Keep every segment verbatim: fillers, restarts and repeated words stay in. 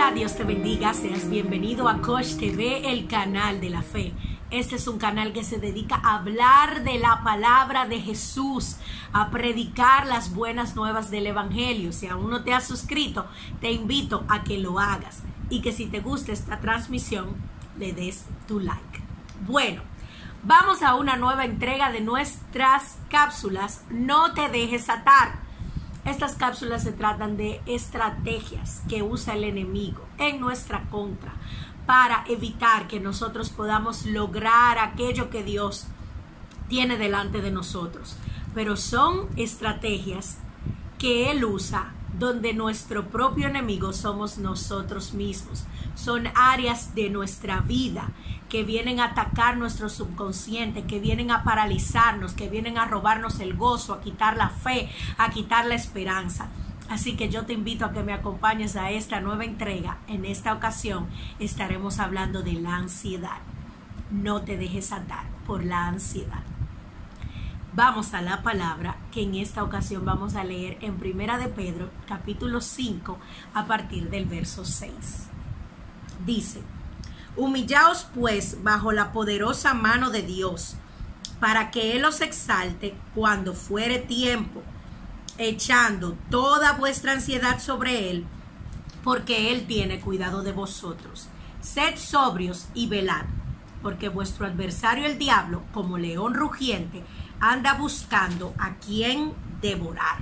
Hola, Dios te bendiga, seas bienvenido a Coach T V, el canal de la fe. Este es un canal que se dedica a hablar de la palabra de Jesús, a predicar las buenas nuevas del Evangelio. Si aún no te has suscrito, te invito a que lo hagas y que si te gusta esta transmisión, le des tu like. Bueno, vamos a una nueva entrega de nuestras cápsulas. No te dejes atar. Estas cápsulas se tratan de estrategias que usa el enemigo en nuestra contra para evitar que nosotros podamos lograr aquello que Dios tiene delante de nosotros. Pero son estrategias que Él usa donde nuestro propio enemigo somos nosotros mismos. Son áreas de nuestra vida que vienen a atacar nuestro subconsciente, que vienen a paralizarnos, que vienen a robarnos el gozo, a quitar la fe, a quitar la esperanza. Así que yo te invito a que me acompañes a esta nueva entrega. En esta ocasión estaremos hablando de la ansiedad. No te dejes atar por la ansiedad. Vamos a la palabra que en esta ocasión vamos a leer en Primera de Pedro, capítulo cinco, a partir del verso seis. Dice: humillaos pues bajo la poderosa mano de Dios, para que Él os exalte cuando fuere tiempo, echando toda vuestra ansiedad sobre Él, porque Él tiene cuidado de vosotros. Sed sobrios y velad, porque vuestro adversario el diablo, como león rugiente, anda buscando a quien devorar.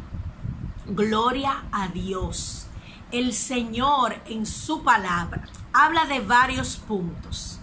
Gloria a Dios. El Señor en su palabra habla de varios puntos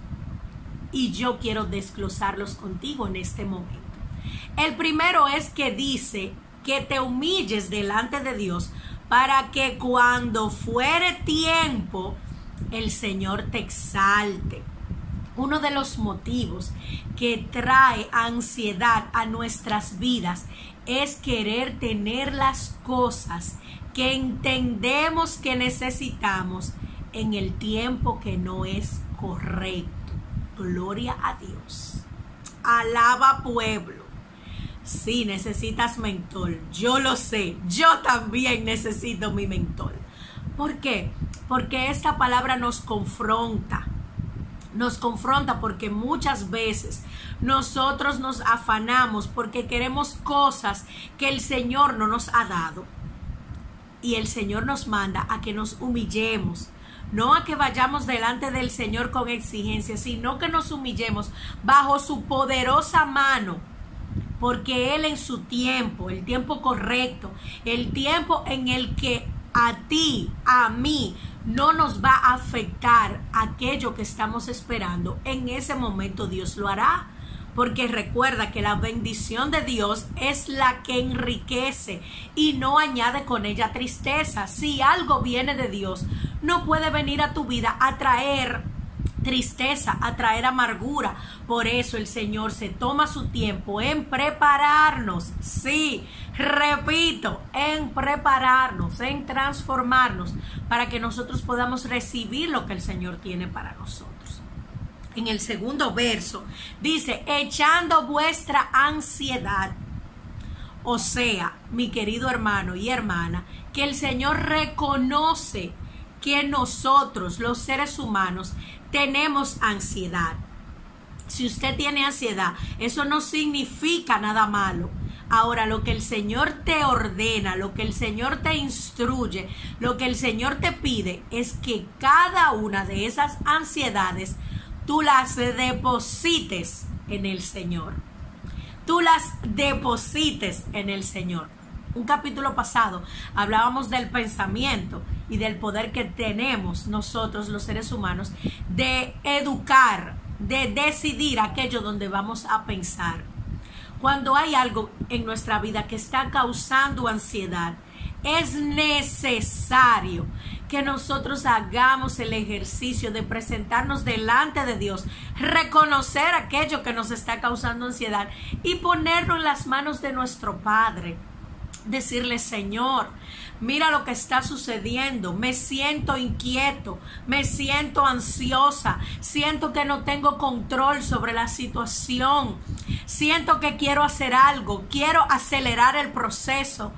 y yo quiero desglosarlos contigo en este momento. El primero es que dice que te humilles delante de Dios para que cuando fuere tiempo el Señor te exalte. Uno de los motivos que trae ansiedad a nuestras vidas es querer tener las cosas que entendemos que necesitamos en el tiempo que no es correcto. Gloria a Dios. Alaba pueblo. Sí, necesitas mentor. Yo lo sé. Yo también necesito mi mentor. ¿Por qué? Porque esta palabra nos confronta. Nos confronta porque muchas veces nosotros nos afanamos porque queremos cosas que el Señor no nos ha dado. Y el Señor nos manda a que nos humillemos, no a que vayamos delante del Señor con exigencias, sino que nos humillemos bajo su poderosa mano, porque Él en su tiempo, el tiempo correcto, el tiempo en el que a ti, a mí, no nos va a afectar aquello que estamos esperando, en ese momento Dios lo hará. Porque recuerda que la bendición de Dios es la que enriquece y no añade con ella tristeza. Si algo viene de Dios, no puede venir a tu vida a traer tristeza, a traer amargura. Por eso el Señor se toma su tiempo en prepararnos. Sí, repito, en prepararnos, en transformarnos para que nosotros podamos recibir lo que el Señor tiene para nosotros. En el segundo verso dice: echando vuestra ansiedad. O sea, mi querido hermano y hermana, que el Señor reconoce que nosotros, los seres humanos, tenemos ansiedad. Si usted tiene ansiedad, eso no significa nada malo. Ahora, lo que el Señor te ordena, lo que el Señor te instruye, lo que el Señor te pide es que cada una de esas ansiedades tú las deposites en el Señor. Tú las deposites en el Señor. Un capítulo pasado hablábamos del pensamiento y del poder que tenemos nosotros los seres humanos de educar, de decidir aquello donde vamos a pensar. Cuando hay algo en nuestra vida que está causando ansiedad, es necesario que nosotros hagamos el ejercicio de presentarnos delante de Dios, reconocer aquello que nos está causando ansiedad y ponerlo en las manos de nuestro Padre. Decirle: Señor, mira lo que está sucediendo, me siento inquieto, me siento ansiosa, siento que no tengo control sobre la situación, siento que quiero hacer algo, quiero acelerar el proceso.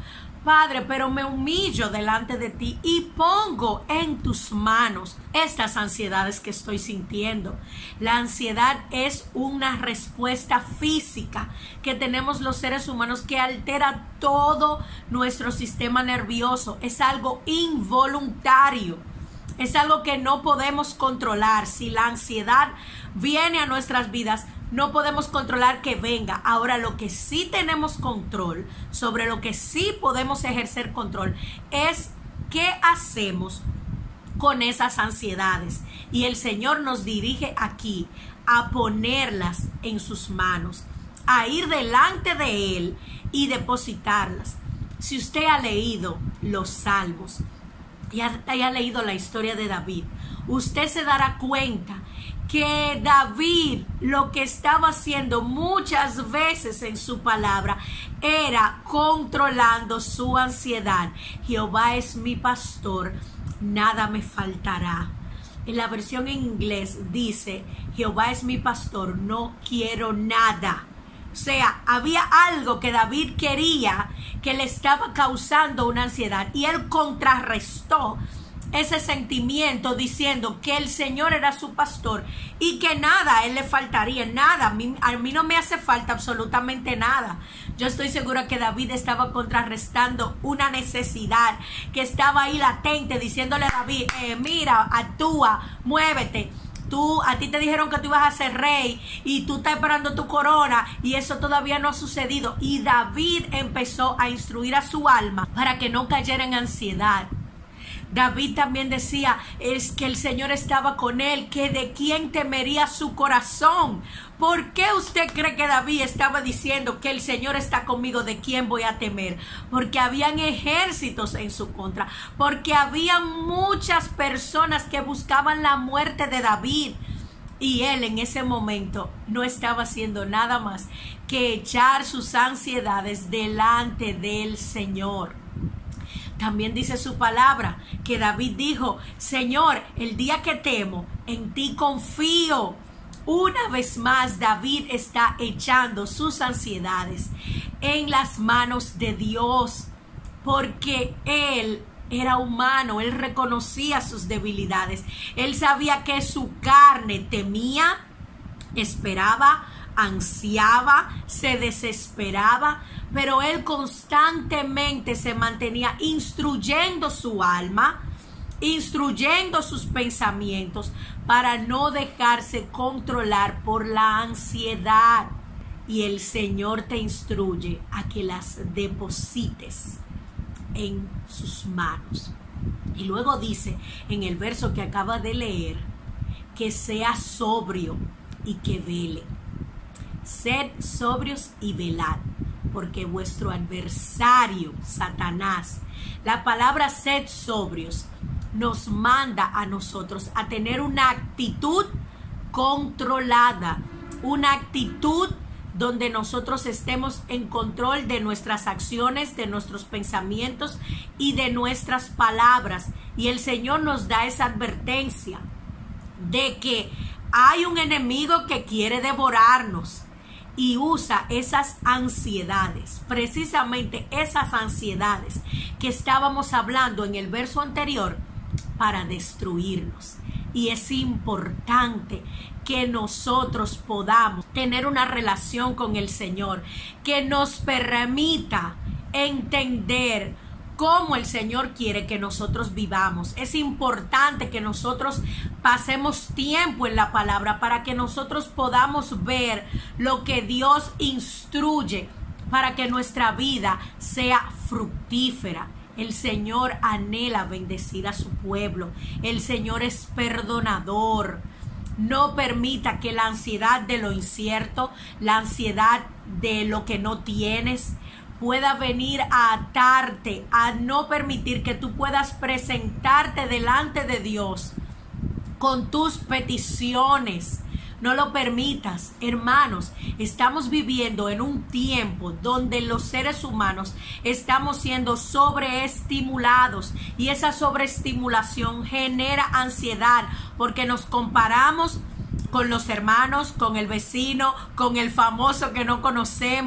Padre, pero me humillo delante de ti y pongo en tus manos estas ansiedades que estoy sintiendo. La ansiedad es una respuesta física que tenemos los seres humanos que altera todo nuestro sistema nervioso. Es algo involuntario. Es algo que no podemos controlar. Si la ansiedad viene a nuestras vidas, no podemos controlar que venga. Ahora, lo que sí tenemos control, sobre lo que sí podemos ejercer control, es qué hacemos con esas ansiedades. Y el Señor nos dirige aquí a ponerlas en sus manos, a ir delante de Él y depositarlas. Si usted ha leído los Salmos y ha, y ha leído la historia de David, usted se dará cuenta que David lo que estaba haciendo muchas veces en su palabra era controlando su ansiedad. Jehová es mi pastor, nada me faltará. En la versión en inglés dice, Jehová es mi pastor, no quiero nada. O sea, había algo que David quería que le estaba causando una ansiedad y él contrarrestó ese sentimiento diciendo que el Señor era su pastor y que nada a él le faltaría, nada, a mí, a mí no me hace falta absolutamente nada. Yo estoy segura que David estaba contrarrestando una necesidad que estaba ahí latente, diciéndole a David, eh, mira, actúa, muévete. Tú, a ti te dijeron que tú ibas a ser rey y tú estás esperando tu corona y eso todavía no ha sucedido. Y David empezó a instruir a su alma para que no cayera en ansiedad. David también decía es que el Señor estaba con él, que de quién temería su corazón. ¿Por qué usted cree que David estaba diciendo que el Señor está conmigo, de quién voy a temer? Porque habían ejércitos en su contra, porque había muchas personas que buscaban la muerte de David. Y él en ese momento no estaba haciendo nada más que echar sus ansiedades delante del Señor. También dice su palabra que David dijo, Señor, el día que temo, en ti confío. Una vez más, David está echando sus ansiedades en las manos de Dios, porque él era humano, él reconocía sus debilidades. Él sabía que su carne temía, esperaba, ansiaba, se desesperaba, pero él constantemente se mantenía instruyendo su alma, instruyendo sus pensamientos para no dejarse controlar por la ansiedad. Y el Señor te instruye a que las deposites en sus manos. Y luego dice en el verso que acaba de leer, que sea sobrio y que vele. Sed sobrios y velad, porque vuestro adversario, Satanás, la palabra sed sobrios, nos manda a nosotros a tener una actitud controlada, una actitud donde nosotros estemos en control de nuestras acciones, de nuestros pensamientos y de nuestras palabras. Y el Señor nos da esa advertencia de que hay un enemigo que quiere devorarnos y usa esas ansiedades, precisamente esas ansiedades que estábamos hablando en el verso anterior, para destruirnos. Y es importante que nosotros podamos tener una relación con el Señor que nos permita entender cómo el Señor quiere que nosotros vivamos. Es importante que nosotros pasemos tiempo en la palabra para que nosotros podamos ver lo que Dios instruye para que nuestra vida sea fructífera. El Señor anhela bendecir a su pueblo. El Señor es perdonador. No permita que la ansiedad de lo incierto, la ansiedad de lo que no tienes, pueda venir a atarte, a no permitir que tú puedas presentarte delante de Dios con tus peticiones. No lo permitas, hermanos. Estamos viviendo en un tiempo donde los seres humanos estamos siendo sobreestimulados y esa sobreestimulación genera ansiedad porque nos comparamos con los hermanos, con el vecino, con el famoso que no conocemos.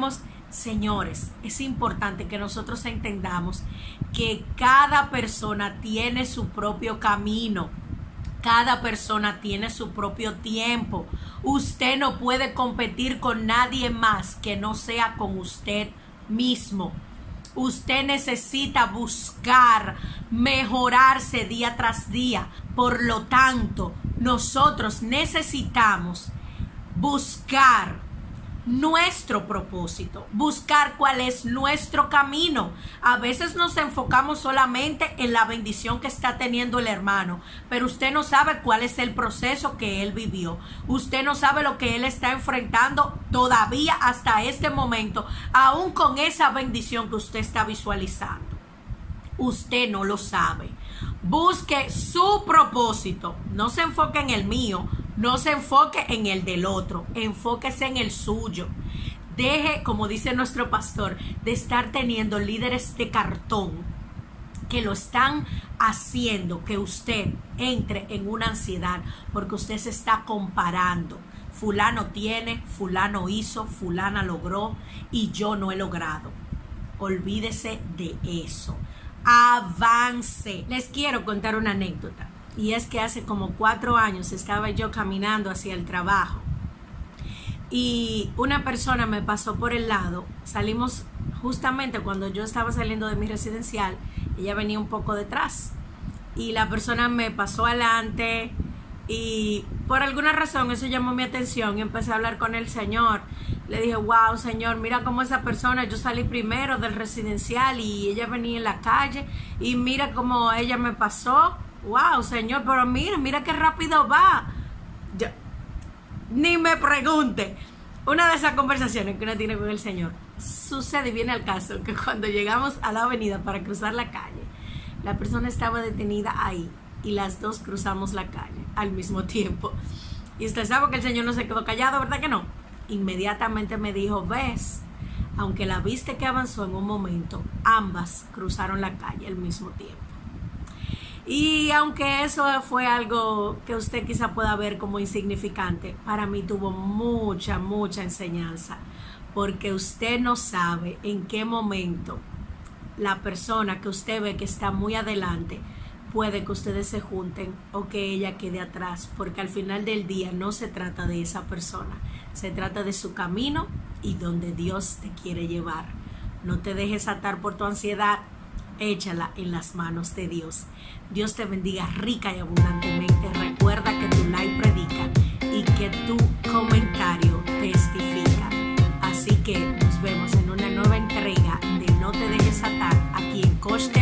Señores, es importante que nosotros entendamos que cada persona tiene su propio camino. Cada persona tiene su propio tiempo. Usted no puede competir con nadie más que no sea con usted mismo. Usted necesita buscar mejorarse día tras día. Por lo tanto, nosotros necesitamos buscar nuestro propósito, buscar cuál es nuestro camino. A veces nos enfocamos solamente en la bendición que está teniendo el hermano, pero usted no sabe cuál es el proceso que él vivió. Usted no sabe lo que él está enfrentando todavía hasta este momento, aún con esa bendición que usted está visualizando. Usted no lo sabe. Busque su propósito. No se enfoque en el mío. No se enfoque en el del otro. Enfóquese en el suyo. Deje, como dice nuestro pastor, de estar teniendo líderes de cartón que lo están haciendo que usted entre en una ansiedad porque usted se está comparando. Fulano tiene, fulano hizo, fulana logró y yo no he logrado. Olvídese de eso. Avance. Les quiero contar una anécdota. Y es que hace como cuatro años estaba yo caminando hacia el trabajo y una persona me pasó por el lado. Salimos justamente cuando yo estaba saliendo de mi residencial. Ella venía un poco detrás y la persona me pasó adelante y por alguna razón eso llamó mi atención y empecé a hablar con el señor. Le dije, wow, señor, mira cómo esa persona, yo salí primero del residencial y ella venía en la calle y mira cómo ella me pasó. Wow, señor, pero mira, mira qué rápido va. Yo, ni me pregunte. Una de esas conversaciones que uno tiene con el Señor sucede y viene al caso que cuando llegamos a la avenida para cruzar la calle, la persona estaba detenida ahí y las dos cruzamos la calle al mismo tiempo. Y usted sabe que el Señor no se quedó callado, ¿verdad que no? Inmediatamente me dijo, ves, aunque la viste que avanzó en un momento, ambas cruzaron la calle al mismo tiempo. Y aunque eso fue algo que usted quizá pueda ver como insignificante, para mí tuvo mucha, mucha enseñanza. Porque usted no sabe en qué momento la persona que usted ve que está muy adelante, puede que ustedes se junten o que ella quede atrás. Porque al final del día no se trata de esa persona. Se trata de su camino y donde Dios te quiere llevar. No te dejes atar por tu ansiedad. Échala en las manos de Dios. Dios te bendiga rica y abundantemente. Recuerda que tu like predica y que tu comentario testifica. Así que nos vemos en una nueva entrega de No te dejes atar aquí en Coach T V.